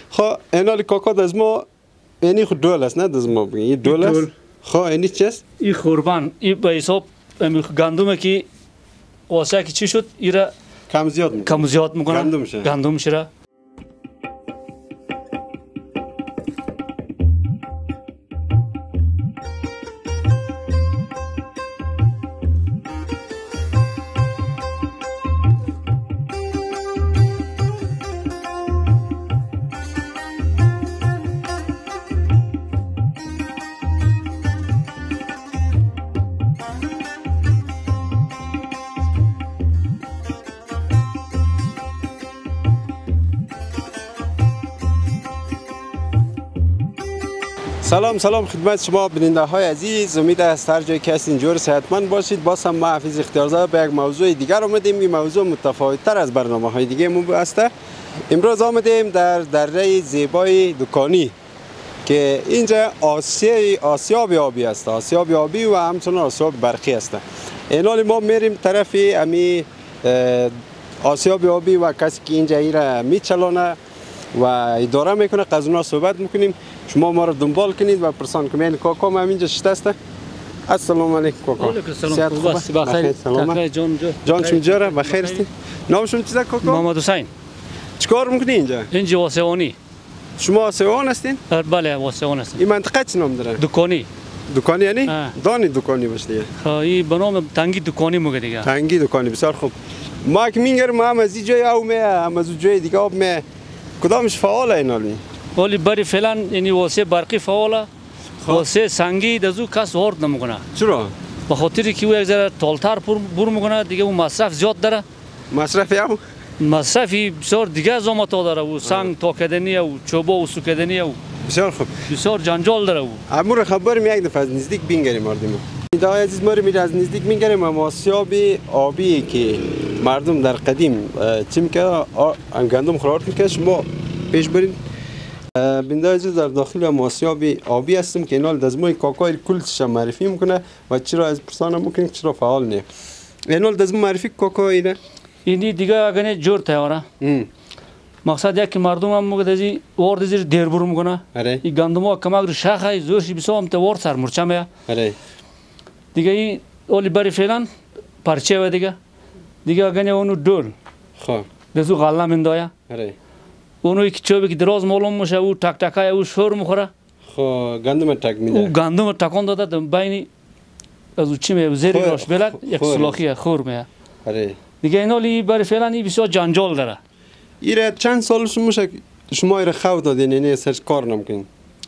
خب اینالی کاکا از ما اینی خود دول است نه از ما بگی این دول است خب اینی چیست این خوربان این به حساب گندمه که واسه که چی شد ایرا کم زیاد میکنه گندم میشه سلام خدمت شما بیننده های عزیز. امید است هر جایی که هستین جور صحتمند باشید. باز هم ما حفیظ اختیارزاده به یک موضوع دیگر آمدیم. این موضوع متفاوت تر از برنامه های دیگه مو است. امروز آمدیم در دره زیبای دکانی که اینجا آسیاب آبی است. آسیاب آبی و همچنان آسیاب برقی است. اینال ما میریم طرف امی آسیاب آبی و کسی که اینجا ایرا میچلانه و اداره میکنه قزونا صحبت میکنیم. شما ما رو دنبال کنید و پرسان کنید. کاکا ما اینجا شتسته. السلام علیکم کاکا. سلام بخیر. سلام جان شما جوره بخیر هستی؟ نام شما چیزه کاکا؟ محمد حسین. چیکار میکنی اینجا؟ اینجا واسه‌وانی. شما واسه‌وان هستین؟ بله واسه‌وان هستم. این منطقه چی نام داره؟ دکانی. دکانی یعنی؟ دانی دکانی باشه دیگه. این به نام تنگی دکانی میگه دیگه. تنگی دکانی بسیار خوب. ما که میگرم هم از جای او می هم از جای دیگه آب می کدامش فعال اینالی؟ ولی برای فعلا یعنی واسه برقی فعاله. واسه سنگی دزو کس وارد نمیکنه. چرا؟ به خاطری که او یک ذره تالتر پر میکنه دیگه اون مصرف زیاد داره. مصرف یا؟ مصرفی بسیار دیگه زامت داره و سنگ تا کدنی و چوبه و سو کدنی و بسیار خوب. بسیار جنجال داره او. امور خبر یک دفعه از نزدیک بینگریم مردم. ایده عزیز ما رو از نزدیک میگریم. آسیاب آبی که مردم در قدیم چیم که گندم خورد میکرد. شما پیش برین. بنده عزیز در داخل آسیاب آبی هستم که اینال دزموی کاکای کلش معرفی میکنه و چرا از پرسانم میکنیم چرا فعال نه. اینال دزمو معرفی کاکا ایده. اینی دیگه اگه جور تیاره. مقصد یک مردم هم میگه دزی وارد زیر دیر برو میکنه. این گندم‌ها کماگر شاخه زورشی بسام تا وارد سر مرچمه. دیگه این اولی بری فعلا پرچه و دیگه اگه اونو دور. خب. دزو غله مندایا. اونو که چوبی که دراز معلوم میشه او تک تکای او شور میخوره. خب گندم تک میده. او گندم تکان داده بین از او چی میه زیری راش بلد یک سلاخی خور میه. دیگه اینالی برای فعلا این بسیار جنجال داره. ایره چند سالش میشه شما ایره خود دادین یعنی سرچ کار نمیکنین؟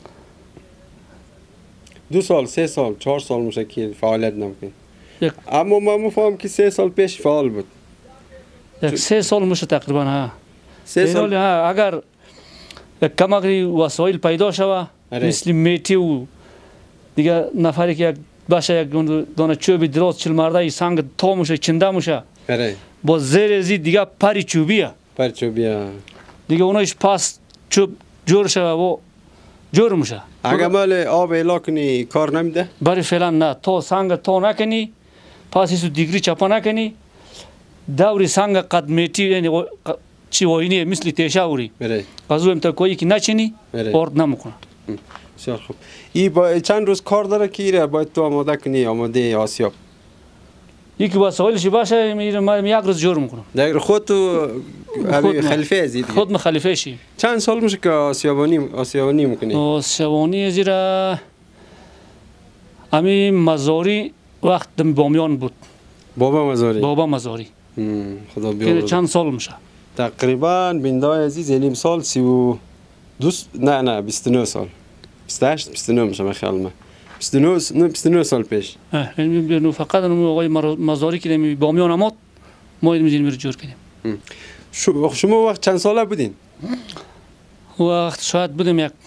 2 سال 3 سال 4 سال میشه که فعالیت نمیکنین. اما ما میفهم که 3 سال پیش فعال بود. 3 سال میشه تقریبا ها. 3 سال اگر کماگری وسایل پیدا شوه مثل میتی و دیگه نفری که باشه یک دانه چوبی دراز چل مرده سنگ تا میشه چنده میشه. با زیر ازی دیگه پری چوبیه. دیگه اونایش پاس چوب جور شوه و جور میشه. اگه مال آب ایلا کنی کار نمیده؟ برای فعلا نه. تا سنگ تا نکنی پاسیسو دیگری چپا نکنی دوری سنگ قد میتی یعنی چی واینی مثل تیشاوری قضو امتکایی که نچینی وارد نمیکنه. بسیار خوب. ای با چند روز کار داره که ایره باید تو آماده کنی آماده آسیاب؟ یکی وسایلش باشه من یک روز جور میکنم. دیگر خود تو خلیفه ازید؟ خود خلیفه شی. چند سال میشه که آسیابانی میکنی؟ آسیابانی زیرا امی مزاری وقت بامیان بود. بابا مزاری. خدا بیامرزه. چند سال میشه؟ تقریبا بندای عزیز یلیم سال 32 نه 29 سال 28 29 میشه من خیال من 29 سال پیش. یعنی فقط آقای مزاری که بامیان آمد ما می‌ریم جور کنیم. شما وقت چند ساله بودین؟ وقت شاید بودیم یک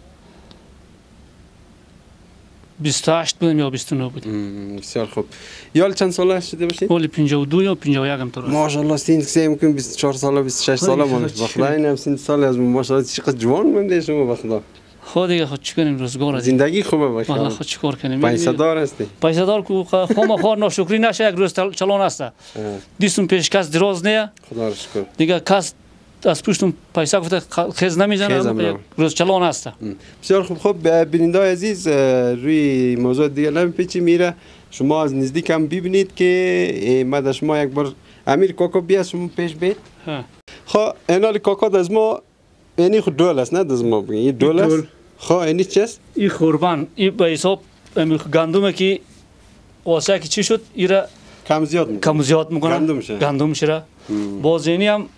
28 بودیم یا 29 بودیم. بسیار خوب. یال چند ساله شده باشید؟ ولی 52 یا 51 هم تو. ماشاءالله سین سه ممکن 24 ساله 26 ساله مونده. بخدا اینم سین سال از ماشاءالله چقدر جوان مونده شما بخدا. خود دیگه خود چیکاریم روزگار زندگی خوبه باشه. والله خود چیکار کنیم؟ پیسه دار هستی؟ پیسه دار کو خو خور ناشکری نشه یک روز چلان است. دیسم پیش کس دراز نه. خدا رو شکر. دیگه کس از پشتم پیسه گفته خیز نمیزنه روز چلان هست. بسیار خوب. خب بیننده عزیز روی موضوع دیگه نمیپیچی میره. شما از نزدیک هم ببینید که ما در شما یک بار امیر کاکا بیا شما پیش بید. خب اینال کاکا از ما اینی خود دول است نه از ما بگیم این دول است. خب اینی چیست؟ این قربان این به حساب گندمه که واسه که چی شد ایرا کم زیاد میکنه گندم شده. باز اینی هم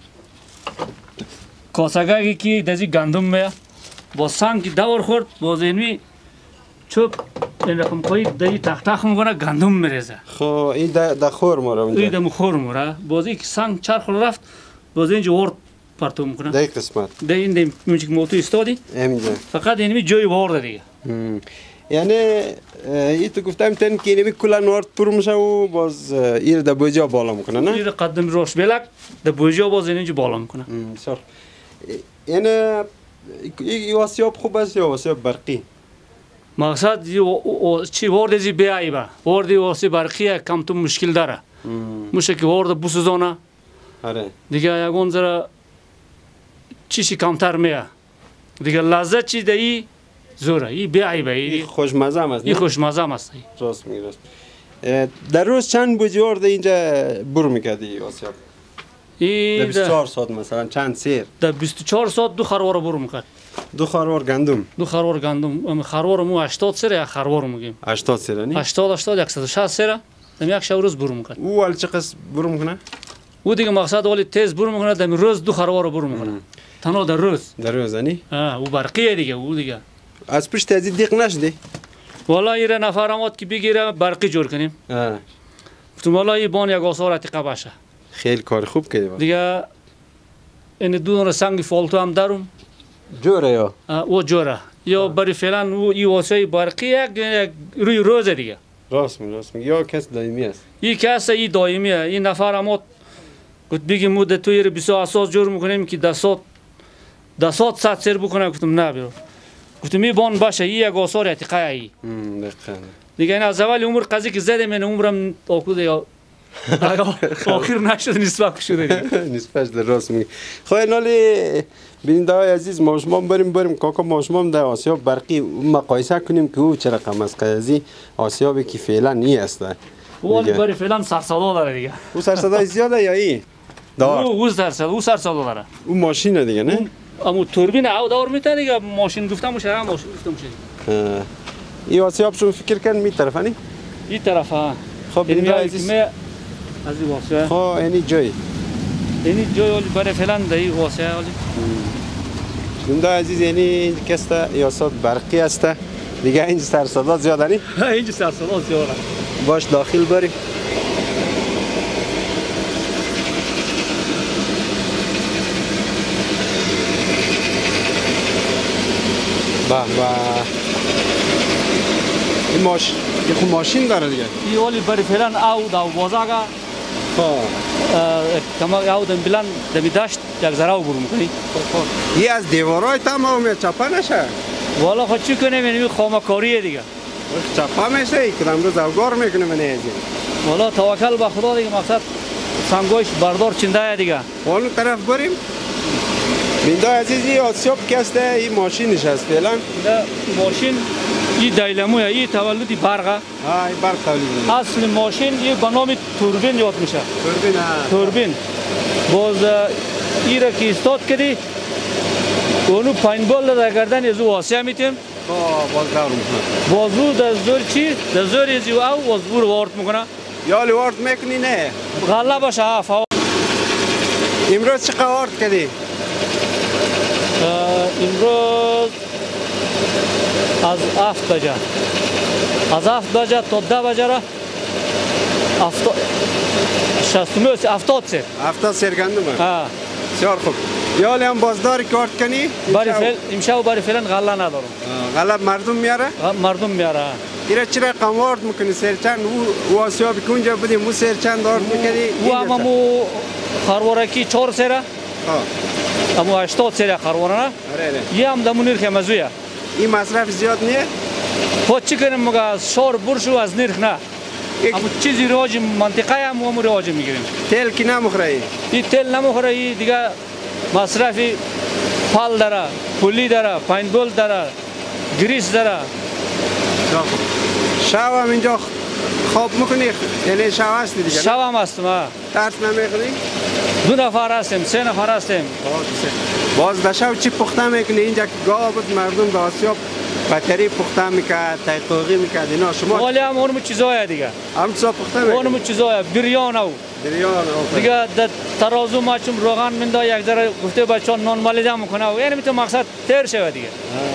کاسگاهی که دزی گندم میه با سنگ دور خورد باز اینی چوب این رقم پایی دایی تخت میکنه گندم میریزه. خب این در خور موره اونجا؟ این در خور موره. باز این که سنگ چرخ رفت باز اینجا ورد پرتو میکنه. در این قسمت؟ در این میشه که موتو استادی اینجا فقط اینمی جای ورده دیگه. یعنی ای تو گفتم تن که اینمی کلا ورد پر میشه و باز این در بوجا بالا میکنه نه؟ این قدم روش بلک در بوجا باز اینجا بالا میکنه. بسیار. یعنی این واسیاب خوب است یا واسیاب برقی؟ مقصد چی ورد زی بیایی با وردی واسه برقیه کم تو مشکل داره. میشه که ورد بسوزانه. دیگه یکون زره چیشی کمتر میه. دیگه لذت چی دهی زوره. این بیایی با این خوشمزه هم است. این خوشمزه هم است. راست میگی راست. در روز چند بوجی ورد اینجا برو میکردی واسیاب؟ در 24 ساعت مثلا چند سیر؟ در 24 ساعت 2 خروار برو میکرد. 2 خروار گندم؟ 2 خروار گندم. خروار مو 80 سیر یا خروار میگیم. 80 سیر نی؟ 80 160 سیر. دم یک شب روز برو میکرد. او ول چه قصد برو میکنه؟ او دیگه مقصد ولی تیز برو میکنه دم روز 2 خروار برو میکنه. تنها در روز. در روز نی؟ او برقیه دیگه او دیگه. از پشت ازی دیق نشدی؟ والا ایره نفرامات که بگیره برقی جور کنیم. گفتم والا این بان یک آثار عتیقه باشه. خیلی کار خوب کردی. دیگه این دو دونه سنگ فالتو هم دارم. جوره یا؟ او جوره. یا برای فعلا او این واسه برقی یک روی روز دیگه. راست می یا کس دائمی است. این کس این دائمیه. این نفرامات گفت بگیم مدت توی رو 20 اساس جور میکنیم که 10 ساعت سر بکنه. گفتم نه بیرو. گفتم می بان باشه این یک آثار عتیقه ای. دیگه این از اول عمر قضیه که زدم این عمرم آکوده یا آخر نشد نسبت شده دیگه. نسبت در راست میگی. خب نالی بیننده های عزیز ما شما بریم کاکا ما شما در آسیاب برقی مقایسه کنیم که او چه رقم است قضیه آسیابی که فعلا نی است. ولی برای فعلا سرصدا داره دیگه. او سرصدای زیاده یا ای؟ او سرصدا داره. او ماشینه دیگه نه؟ اما توربین او دور میته دیگه ماشین گفتم میشه هم ماشین گفتم میشه. این آسیاب شما فکر کن می طرف نی؟ این طرف ها. خب بیننده عزیز. از این واسه. خب اینی جای. اینی جای ولی برای فعلا دایی واسه ولی. بیننده عزیز اینی کسته یاسات برقی است. دیگه اینجا سرصدا زیاده نی؟ اینجا سرصدا زیاده. باش داخل بریم. این ماشین داره دیگه. این ولی برای فعلا او داو بازاگا. کما او دم بلند دمی داشت یک ذره برو میکنی. این از دیوارای تمام چپا نشه. والا خود چی کنیم این خامکاریه دیگه. چپا میشه که امروز اوگار میکنه من ایزی. والا توکل به خدا دیگه مقصد سنگوش بردار چنده دیگه. اون طرف بریم. بیننده عزیزی آسیاب کسته این ماشینش هست فعلا. ماشین این دایلموه این تولدی برقه. این برق تولید. اصل ماشین این به نام توربین یاد میشه. توربین. باز این را که استاد کردی اونو پاینبال در گردن از او آسیا میتیم. باز دار میکنه. بازو در زور چی؟ در زور از او باز بور وارد میکنه. یا وارد میکنی نه؟ غله باشه امروز چه وارد کردی؟ امروز از 7 بجه از 7 بجه تا 10 بجه را 70 سر 70 سر گندمه؟ بسیار خوب. یا هم بازداری کارت کنی؟ امشب برای فعلا غله ندارم. غله مردم میاره؟ مردم میاره. ایره چی رقم وارد میکنی سر چند؟ او آسیابی کنجا بدیم او سر چند وارد میکنی؟ او همو خروارکی 4 سره اما 80 سری خرواره نه؟ یه هم دمو نرخ مزویه. این مصرف زیاد نیه؟ خود چی کنیم مگه از شار برشو از نرخ نه. اما چیزی رواج منطقه هم رواج میگیریم. تل کی نمخوره ای؟ این تل نمخوره ای دیگه مصرف پال داره، پولی داره، پاینبول داره، گریس داره. شب هم اینجا خواب میکنی؟ یعنی شب هستی دیگه؟ شب هم هستم. ترس نمیکنی؟ 2 نفر هستیم، 3 نفر هستیم. باز در شب چی پخته میکنی؟ اینجا که گاه بود مردم به آسیاب بطری پخته میکرد، تایقاقی میکرد اینا شما؟ ولی هم اونمو چیزایی دیگه. هم چیزا پخته میکنی؟ اونمو چیزایی بریان او. بریان او. دیگه در ترازو ما چون روغن منده یک ذره گفته بچه‌ها نان مالیده میکنه و یعنی میتونه مقصد تیر شود دیگه.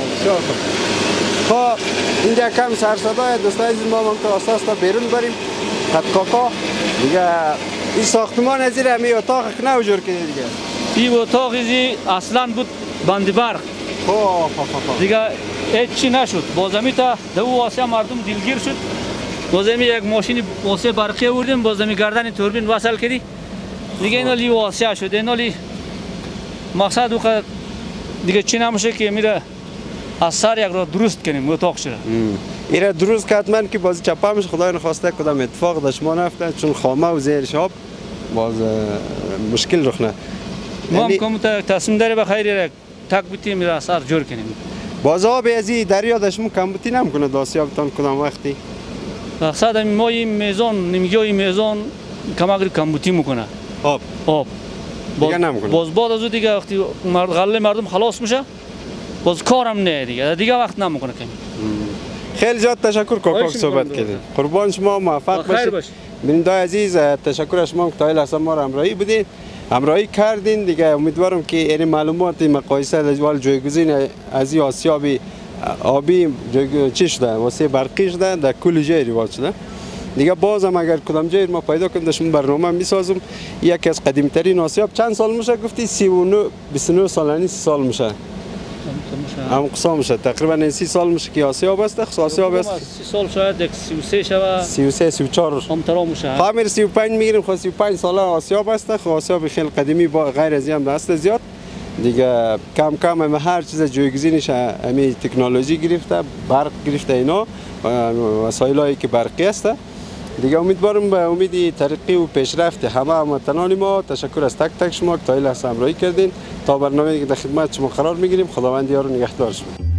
خب اینجا کم سرصدای دوستای عزیز ما هم تا اساس تا بیرون بریم خط کاکا دیگه این ساختمان از این همی اتاق نه جور کرده دیگه این اتاق ایزی اصلا بود بند برق دیگه هیچ چی نشد بازمی تا دو واسه مردم دلگیر شد بازمی یک ماشین واسه برقی آوردیم بازمی گردن توربین وصل کردی دیگه اینا لی واسه شد اینا لی مقصد او دیگه چی نمیشه که میره از سر یک را درست کنیم اتاق شده ایره درست کردن که باز چپا میشه خدای نخواسته کدام اتفاق داشت ما نفته چون خامه و زیرش آب باز مشکل رخ نه ما هم کم تصمیم داری بخیر تک بیتی میره از سر جور کنیم باز آب ازی دریا داشتمون کم بیتی نمیکنه داسیابتان کدام وقتی مقصد ما این میزان نمیگه میزان کماگری کم بیتی میکنه آب دیگه نمیکنه باز بعد از دیگه وقتی غله مردم خلاص میشه باز کارم نه دیگه وقت نمیکنه کمی خیلی زیاد تشکر کاکا صحبت کردید قربان شما موفق باشید بیننده عزیز تشکر شما که تا لحظه ما را همراهی کردین دیگه امیدوارم که این معلومات مقایسه اجوال جایگزین از آسیاب آبی چی شده واسه برقی شده در کل جای رواج شده دیگه بازم اگر کدام جای ما پیدا کنیم داشتم برنامه میسازم یکی از قدیمی ترین آسیاب چند سال میشه گفتی 29 سال یعنی 30 سال میشه هم قصه میشه تقریبا 30 سال میشه که آسیاب است آسیاب است 30 سال شاید 33 شوه 33 34 هم ترا میشه خامر 35 میگیریم خو 35 ساله آسیاب است خو آسیاب خیلی قدیمی با غیر از این دست زیاد دیگه کم کم هر چیز جایگزینش همین تکنولوژی گرفته برق گرفته اینا وسایلی که برقی است دیگه امیدوارم به امید ترقی و پیشرفت همه هموطنان ما تشکر از تک تک شما که تا این لحظه همراهی کردین تا برنامه دیگه در خدمت شما قرار میگیریم خداوند یار و نگهدار شما